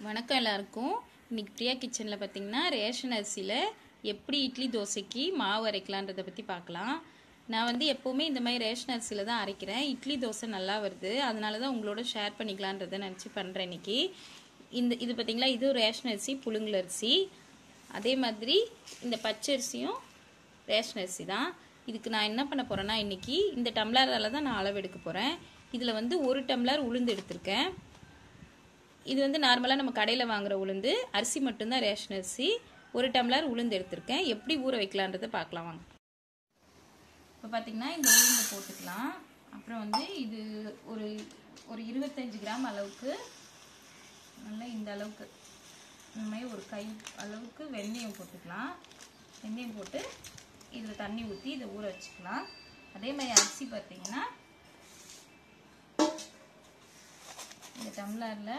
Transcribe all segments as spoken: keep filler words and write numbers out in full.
வணக்கம் எல்லாருக்கும். இன்னைக்கு பிரியா கிச்சனில் பார்த்தீங்கன்னா ரேஷன் அரிசியில் எப்படி இட்லி தோசைக்கு மாவு அரைக்கலான்றதை பற்றி பார்க்கலாம். நான் வந்து எப்போவுமே இந்த மாதிரி ரேஷன் அரிசியில் தான் அரைக்கிறேன். இட்லி தோசை நல்லா வருது, அதனால தான் உங்களோட ஷேர் பண்ணிக்கலான்றதை நினச்சி பண்ணுறேன் இன்னைக்கு. இந்த இது பார்த்தீங்களா, இது ரேஷன் அரிசி, புழுங்கல் அரிசி. அதே மாதிரி இந்த பச்சரிசியும் ரேஷன் அரிசி தான். இதுக்கு நான் என்ன பண்ண போகிறேன்னா, இன்றைக்கி இந்த டம்ளரால் தான் நான் அளவு எடுக்க போகிறேன். இதில் வந்து ஒரு டம்ளர் உளுந்து எடுத்திருக்கேன். இது வந்து நார்மலாக நம்ம கடையில் வாங்குகிற உளுந்து, அரிசி மட்டும்தான் ரேஷன் அரிசி. ஒரு டம்ளர் உளுந்து எடுத்திருக்கேன். எப்படி ஊற வைக்கலான்றதை பார்க்கலாம் வாங்க. இப்போ பார்த்தீங்கன்னா இந்த உளுந்தை போட்டுக்கலாம். அப்புறம் வந்து இது ஒரு ஒரு இருபத்தஞ்சி கிராம் அளவுக்கு, நல்லா இந்த அளவுக்கு இந்த மாதிரி ஒரு கை அளவுக்கு வெந்தயம் போட்டுக்கலாம். வெந்தயம் போட்டு இதில் தண்ணி ஊற்றி இதை ஊற வச்சுக்கலாம். அதே மாதிரி அரிசி பார்த்தீங்கன்னா இந்த டம்ளரில்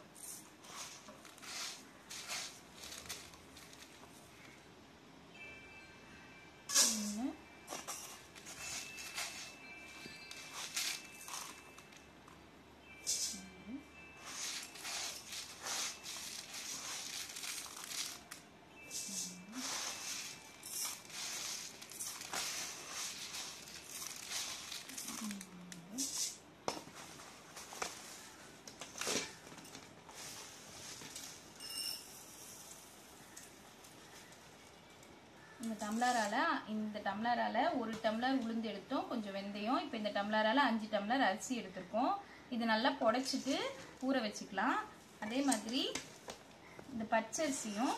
இந்த டம்ளரால் இந்த டம்ளரால் ஒரு டம்ளர் உளுந்து எடுத்தோம், கொஞ்சம் வெந்தயம். இப்போ இந்த டம்ளரால் அஞ்சு டம்ளர் அரிசி எடுத்திருக்கோம். இது நல்லா புடைச்சிட்டு ஊற வச்சுக்கலாம். அதே மாதிரி இந்த பச்சரிசியும்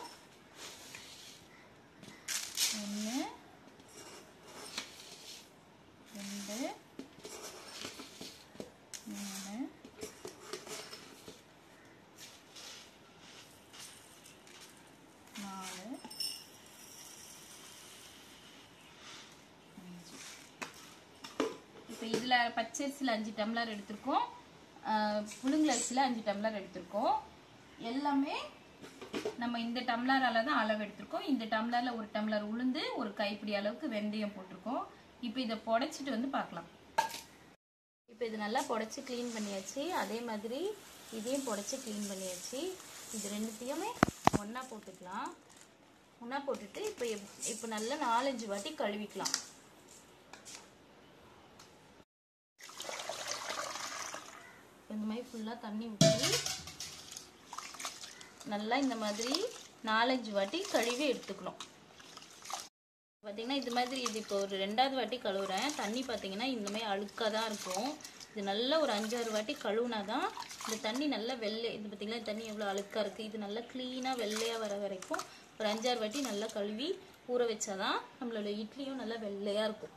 ஒன்று ரெண்டு மூணு நாலு இப்போ இதில் பச்சரிசியில் அஞ்சு டம்ளர் எடுத்திருக்கோம், புழுங்கல் அரிசியில் அஞ்சு டம்ளர் எடுத்திருக்கோம். எல்லாமே நம்ம இந்த டம்ளரால் தான் அளவு எடுத்திருக்கோம். இந்த டம்ளரில் ஒரு டம்ளர் உளுந்து, ஒரு கைப்பிடி அளவுக்கு வெந்தயம் போட்டிருக்கோம். இப்போ இதை புடைச்சிட்டு வந்து பார்க்கலாம். இப்போ இது நல்லா புடைச்சி க்ளீன் பண்ணியாச்சு. அதே மாதிரி இதையும் புடைச்சி க்ளீன் பண்ணியாச்சு. இது ரெண்டுத்தையுமே ஒன்றா போட்டுக்கலாம். ஒன்றா போட்டுட்டு இப்போ இப்போ நல்லா நாலஞ்சு வாட்டி கழுவிக்கலாம். இந்த மாதிரி ஃபுல்லாக தண்ணி ஊற்றி நல்லா இந்த மாதிரி நாலஞ்சு வாட்டி கழுவி எடுத்துக்கணும். பார்த்திங்கன்னா இது மாதிரி இது இப்போ ஒரு ரெண்டாவது வாட்டி கழுவுறேன். தண்ணி பார்த்திங்கன்னா இந்த மாதிரி அழுக்காக தான் இருக்கும். இது நல்லா ஒரு அஞ்சாறு வாட்டி கழுவுனா தான் இந்த தண்ணி நல்லா வெள்ளை, இது பார்த்திங்களா தண்ணி எவ்வளோ அழுக்காக இருக்குது. இது நல்லா க்ளீனாக வெள்ளையாக வர வரைக்கும் ஒரு அஞ்சாறு வாட்டி நல்லா கழுவி ஊற வச்சாதான் நம்மளோட இட்லியும் நல்லா வெள்ளையாக இருக்கும்.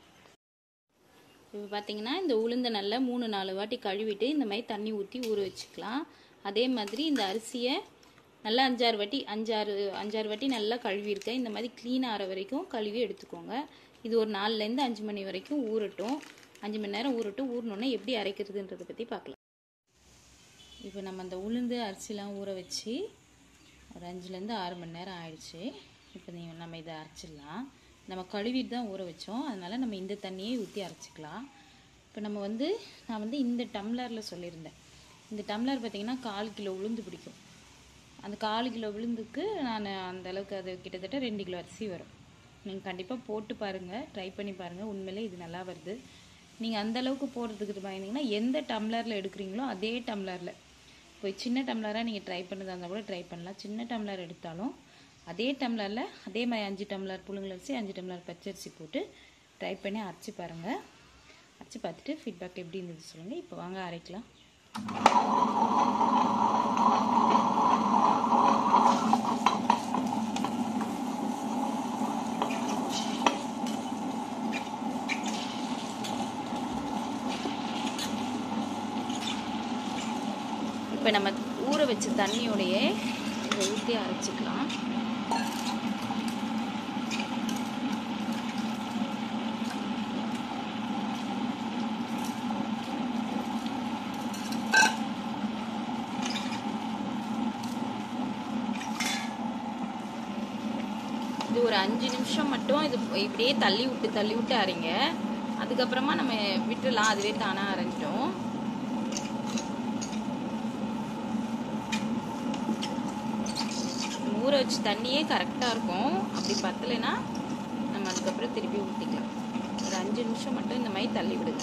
இப்போ பார்த்தீங்கன்னா இந்த உளுந்தை நல்லா மூணு நாலு வாட்டி கழுவிட்டு இந்த மாதிரி தண்ணி ஊற்றி ஊற வச்சுக்கலாம். அதே மாதிரி இந்த அரிசியை நல்லா அஞ்சாறு வாட்டி அஞ்சாறு அஞ்சாறு வாட்டி நல்லா கழுவிருக்கேன். இந்த மாதிரி க்ளீன் ஆகிற வரைக்கும் கழுவி எடுத்துக்கோங்க. இது ஒரு நாலுலேருந்து அஞ்சு மணி வரைக்கும் ஊறட்டும். அஞ்சு மணி நேரம் ஊறட்டும். ஊறினோன்னே எப்படி அரைக்கிறதுன்றதை பற்றி பார்க்கலாம். இப்போ நம்ம அந்த உளுந்து அரிசிலாம் ஊற வச்சு ஒரு அஞ்சுலேருந்து ஆறு மணி நேரம் ஆயிடுச்சு. இப்போ நம்ம இதை அரைச்சிடலாம். நம்ம கழுவிட்டு தான் ஊற வச்சோம், அதனால் நம்ம இந்த தண்ணியை ஊற்றி அரைச்சிக்கலாம். இப்போ நம்ம வந்து நான் வந்து இந்த டம்ளரில் சொல்லியிருந்தேன். இந்த டம்ளர் பார்த்திங்கன்னா கால் கிலோ உளுந்து பிடிக்கும். அந்த கால் கிலோ உளுந்துக்கு நான் அந்த அளவுக்கு அது கிட்டத்தட்ட ரெண்டு கிலோ அரிசி வரும். நீங்கள் கண்டிப்பாக போட்டு பாருங்கள், ட்ரை பண்ணி பாருங்கள். உண்மையிலே இது நல்லா வருது. நீங்கள் அந்தளவுக்கு போடுறதுக்கு பயந்தீங்கன்னா எந்த டம்ளரில் எடுக்கிறீங்களோ அதே டம்ளரில், இப்போ சின்ன டம்ளராக நீங்கள் ட்ரை பண்ணதாக இருந்தால் கூட ட்ரை பண்ணலாம். சின்ன டம்ளர் எடுத்தாலும் அதே டம்ளரில் அதே மாதிரி அஞ்சு டம்ளர் புழுங்கல் அரிசி, அஞ்சு டம்ளர் பச்சரிசி போட்டு ட்ரை பண்ணி அரைச்சி பாருங்கள். அரைச்சி பார்த்துட்டு ஃபீட்பேக் எப்படி இருந்தது சொல்லுங்கள். இப்போ வாங்க அரைக்கலாம். இப்போ நம்ம ஊற வச்ச தண்ணியோடையே இதை ஊற்றி அரைச்சிக்கலாம். இது ஒரு அஞ்சு நிமிஷம் மட்டும் இது இப்படியே தள்ளி விட்டு தள்ளி விட்டு அரைங்க. அதுக்கப்புறமா நம்ம விட்டுலாம், அதுவே தானாக அரைஞ்சிடும். ஊற வச்சு தண்ணியே கரெக்டாக இருக்கும். அப்படி பத்தலைன்னா நம்ம அதுக்கப்புறம் திருப்பி ஊற்றிக்கலாம். ஒரு அஞ்சு நிமிஷம் மட்டும் இந்த மாதிரி தள்ளி விடுங்க.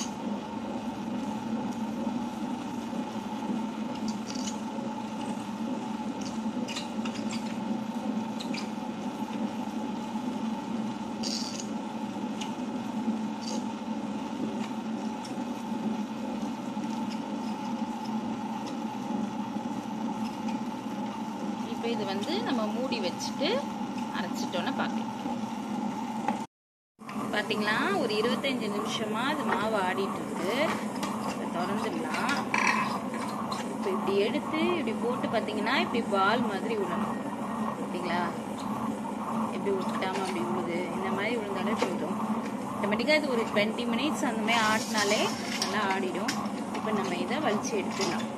இது வந்து நம்ம மூடி வச்சுட்டு அரைச்சிட்டோன்னு பார்க்கலாம். பார்த்தீங்களா, ஒரு இருபத்தஞ்சு நிமிஷமா அது மாவு ஆடிட்டு இருக்கு. திறந்துடலாம். இப்போ இப்படி எடுத்து இப்படி போட்டு பார்த்தீங்கன்னா இப்படி பால் மாதிரி விடணும். பார்த்தீங்களா, எப்படி விட்டாம அப்படி விழுது. இந்த மாதிரி விழுந்தாலே போதும். ஆட்டோமேட்டிக்காக இது ஒரு டுவெண்ட்டி மினிட்ஸ் அந்த மாதிரி ஆட்டினாலே நல்லா ஆடிடும். இப்போ நம்ம இதை வலிச்சு எடுத்துடலாம்.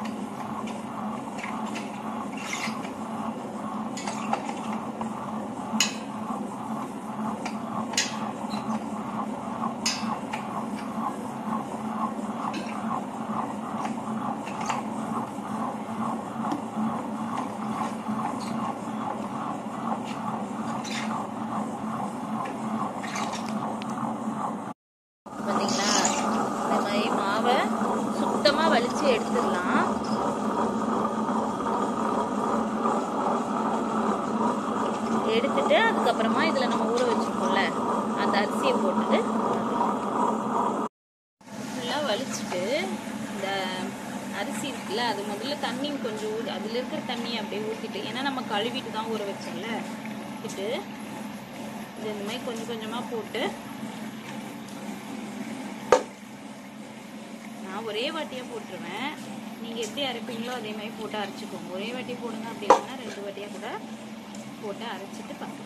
பார்த்தீங்களா, இந்த மாதிரி மாவை சுத்தமாக வலிச்சு எடுத்துடலாம். எடுத்துட்டு அதுக்கப்புறமா இதில் நம்ம ஊற வச்சுருக்கோம்ல அந்த அரிசியை போட்டுட்டு ஃபுல்லாக வலிச்சுட்டு இந்த அரிசி இருக்குல்ல அது முதல்ல தண்ணி கொஞ்சம் ஊ அதில் இருக்கிற தண்ணியை அப்படியே ஊற்றிட்டு, ஏன்னா நம்ம கழுவிட்டு தான் ஊற வச்சோம்ல, ஊற்றிட்டு இது இந்த மாதிரி கொஞ்சம் கொஞ்சமாக போட்டு நான் ஒரே வாட்டியாக போட்டுருவேன். நீங்கள் எப்படி அரைப்பீங்களோ அதே மாதிரி போட்டு அரைச்சிக்கோங்க. ஒரே வாட்டி போடுங்க, அப்படி இல்லைன்னா ரெண்டு வாட்டியாக கூட போட்டு அரைச்சிட்டு பார்க்கலாம்.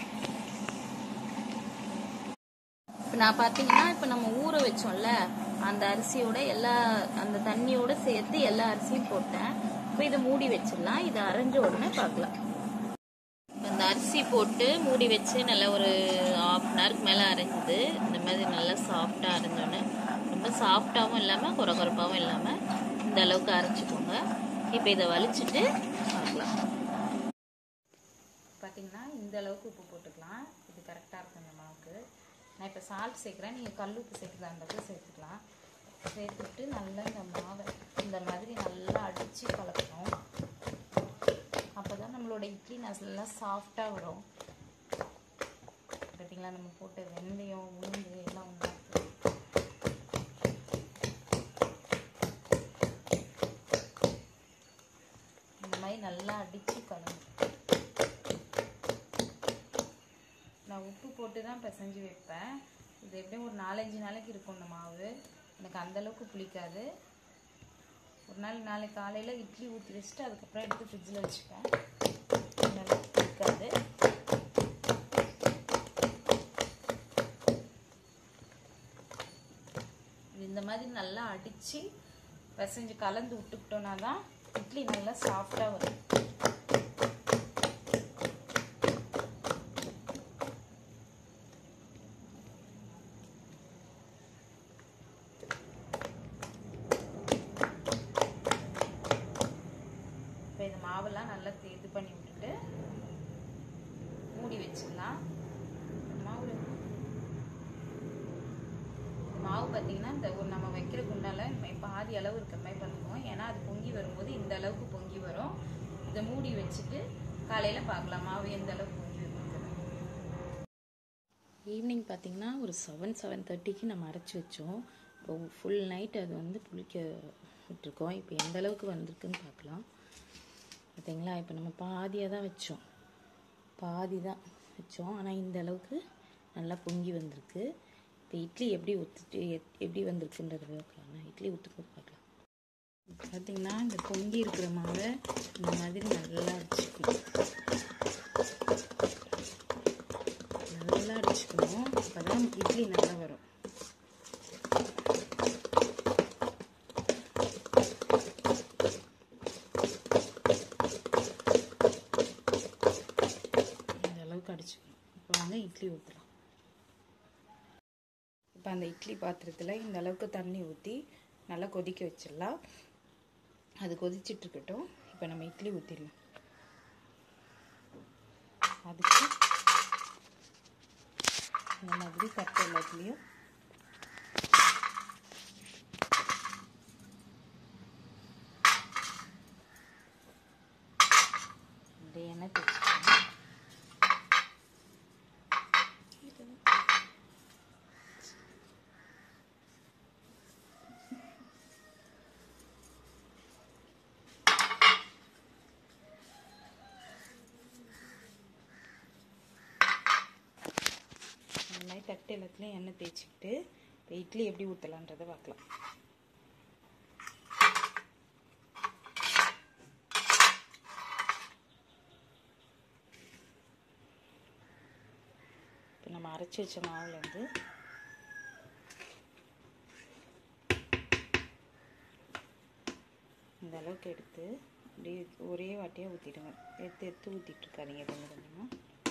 இப்போ நான் பார்த்தீங்கன்னா இப்போ நம்ம ஊற வச்சோம்ல அந்த அரிசியோட எல்லா அந்த தண்ணியோட சேர்த்து எல்லா அரிசியும் போட்டேன். இப்போ இதை மூடி வச்சிடலாம். இதை அரைஞ்ச உடனே பார்க்கலாம். அந்த அரிசி போட்டு மூடி வச்சு நல்லா ஒரு ஹாஃப் அன் ஹவருக்கு மேலே அரைஞ்சுது. இந்த மாதிரி நல்லா சாஃப்டாக அரைஞ்சோன்னே, ரொம்ப சாஃப்டாகவும் இல்லாமல் குறை குறைப்பாகவும் இல்லாமல் இந்த அளவுக்கு அரைச்சிக்கோங்க. இப்போ இதை வலிச்சுட்டு பார்க்கலாம். பார்த்தீங்கன்னா இந்த அளவுக்கு உப்பு போட்டுக்கலாம். இது கரெக்டாக இருக்கும் இந்த மாவுக்கு. நான் இப்போ சால்ட் சேர்க்குறேன். நீங்கள் கல் உப்பு சேர்க்குறதா இருந்தாலும் சேர்த்துக்கலாம். சேர்த்துட்டு நல்லா இந்த மாவை இந்த மாதிரி நல்லா அடித்து கலக்கணும். அப்போ தான் நம்மளோட இட்லி நல்லா சாஃப்டாக வரும். பார்த்தீங்களா, நம்ம போட்ட வெந்தயம் உளுந்து எல்லாம் உண்டாக்கு. இந்த மாதிரி நல்லா அடித்து கலக்கணும். நான் உப்பு போட்டு தான் பிசைஞ்சு வைப்பேன். இது எப்படியும் ஒரு நாலஞ்சு நாளைக்கு இருக்கும் இந்த மாவு. எனக்கு அந்தளவுக்கு புளிக்காது. ஒரு நாள் நாளைக்கு காலையில் இட்லி ஊற்றி வச்சுட்டு அதுக்கப்புறம் எடுத்து ஃப்ரிட்ஜில் வச்சுப்பேன். அந்தளவுக்கு புளிக்காது. இந்த மாதிரி நல்லா அடித்து பிசைஞ்சு கலந்து விட்டுக்கிட்டோன்னா தான் இட்லி நல்லா சாஃப்டாக வரும். இப்போ இந்த மாவெல்லாம் நல்லா இது பண்ணி விட்டுட்டு மூடி வச்சிடலாம். மாவு மாவு பார்த்தீங்கன்னா இந்த ஒரு நம்ம வைக்கிற குண்டால பாதி அளவு இருக்கிற மாதிரி பண்ணுவோம். ஏன்னா அது பொங்கி வரும்போது இந்த அளவுக்கு பொங்கி வரும். இதை மூடி வச்சுட்டு காலையில் பார்க்கலாம் மாவு எந்த அளவுக்கு பொங்கி வரும். ஈவினிங் பார்த்தீங்கன்னா ஒரு செவன் செவன் தேர்ட்டிக்கு நம்ம அரைச்சி வச்சோம். இப்போ ஃபுல் நைட் அது வந்து புளிக்க விட்டுருக்கோம். இப்போ எந்த அளவுக்கு வந்திருக்குன்னு பார்க்கலாம். பார்த்தீங்களா, இப்போ நம்ம பாதியாக தான் வச்சோம் பாதி தான் வச்சோம் ஆனால் இந்த அளவுக்கு நல்லா பொங்கி வந்திருக்கு. இப்போ இட்லி எப்படி ஊற்றிட்டு எப்படி வந்திருக்குன்றத பார்க்கலாம். இட்லி ஊற்றும்போது பார்க்கலாம். பார்த்தீங்கன்னா இந்த பொங்கி இருக்கிற மாவை இந்த மாதிரி நல்லா அடிச்சுக்கணும். நல்லா அடிச்சுக்கணும். அப்போ தான் இட்லி நல்லா வரும். அடிச்சுக்கணும். இப்போ வாங்க இட்லி ஊற்றலாம். இப்போ அந்த இட்லி பாத்திரத்தில் இந்த அளவுக்கு தண்ணி ஊற்றி நல்லா கொதிக்க வச்சிடலாம். அது கொதிச்சுட்டு இருக்கட்டும். இப்போ நம்ம இட்லி ஊற்றிடலாம். அதுக்கு இந்த மாதிரி தட்டு எல்லாத்துலேயும் இந்த எண்ணெய் தேய்ச்சிக்கணும். இந்த மாதிரி தட்டு எல்லாத்துலேயும் எண்ணெய் தேய்ச்சிக்கிட்டு இப்போ இட்லி எப்படி ஊற்றலான்றதை பார்க்கலாம். இப்போ நம்ம அரைச்சி வச்ச மாவுலேருந்து இந்த அளவுக்கு எடுத்து அப்படியே ஒரே வாட்டியாக ஊற்றிடுங்க. எடுத்து எடுத்து ஊற்றிட்டு இருக்காதீங்க கொஞ்சம் கொஞ்சமாக.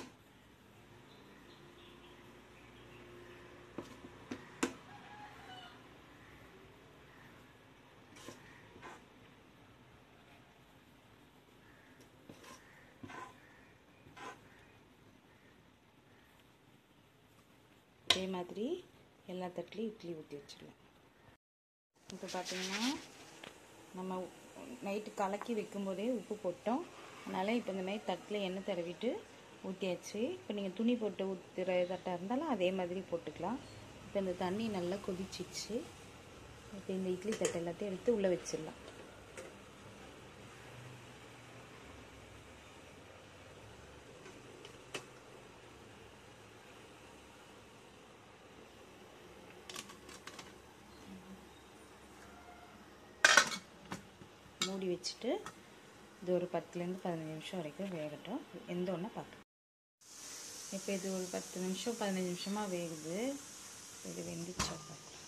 இதே மாதிரி எல்லா தட்டுலையும் இட்லி ஊற்றி வச்சிடலாம். இப்போ பார்த்தீங்கன்னா நம்ம நைட்டு கலக்கி வைக்கும்போதே உப்பு போட்டோம். அதனால் இப்போ இந்த மாதிரி தட்டில் எண்ணெய் தடவிட்டு ஊற்றியாச்சு. இப்போ நீங்கள் துணி போட்டு ஊற்றுற தட்டாக இருந்தாலும் அதே மாதிரி போட்டுக்கலாம். இப்போ இந்த தண்ணி நல்லா கொதிச்சிச்சு. இப்போ இந்த இட்லி தட்டை எல்லாத்தையும் எடுத்து உள்ளே வச்சிடலாம். மூடி வச்சுட்டு இது ஒரு பத்துலேருந்து பதினஞ்சு நிமிஷம் வரைக்கும் வேகட்டும். எந்த ஒன்று பார்க்கலாம். இப்போ இது ஒரு பத்து நிமிஷம் பதினஞ்சு நிமிஷமாக வேகுது. இது வெந்துச்சா பார்க்கலாம்.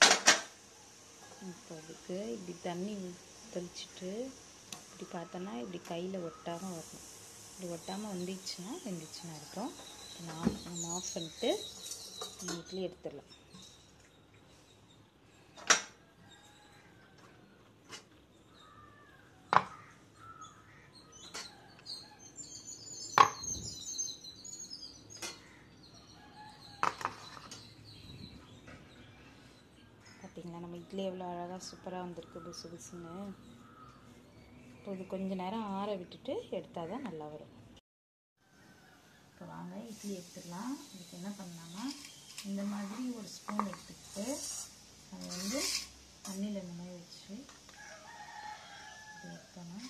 இப்போ அதுக்கு இப்படி தண்ணி தெளிச்சிட்டு இப்படி பார்த்தோன்னா இப்படி கையில் ஒட்டாமல் வரணும். இப்படி ஒட்டாமல் வந்துச்சுன்னா வெந்துச்சுன்னா இருக்கும். நான் நம்ம ஆஃப் பண்ணிட்டு இட்லி எடுத்துடலாம். பார்த்தீங்களா நம்ம இட்லி எவ்வளோ அழகாக சூப்பராக வந்திருக்கு புசு புசுன்னு. இப்போ இது கொஞ்சம் நேரம் ஆற விட்டுட்டு எடுத்தால் தான் நல்லா வரும். இப்போ வாங்க இட்லி எடுத்துடலாம். இதுக்கு என்ன பண்ணலாமா, இந்த மாதிரி ஒரு ஸ்பூன் எடுத்துக்கிட்டு அதை வந்து தண்ணியில் இந்த மாதிரி வச்சு எடுக்கணும்.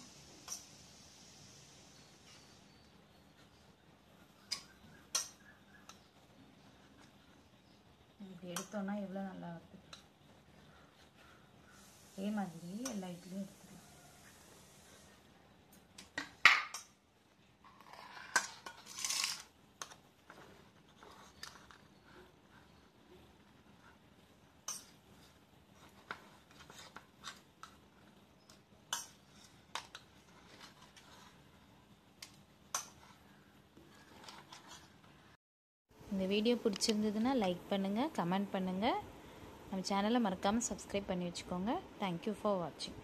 இப்படி எடுத்தோன்னா எவ்வளோ நல்லா வருது. இதே மாதிரி எல்லா இட்லியும் எடுத்துக்கலாம். இந்த வீடியோ பிடிச்சிருந்ததுன்னா லைக் பண்ணுங்கள், கமெண்ட் பண்ணுங்கள். நம்ம சேனலை மறக்காமல் சப்ஸ்கிரைப் பண்ணி வச்சுக்கோங்க. தேங்க்யூ ஃபார் வாட்சிங்.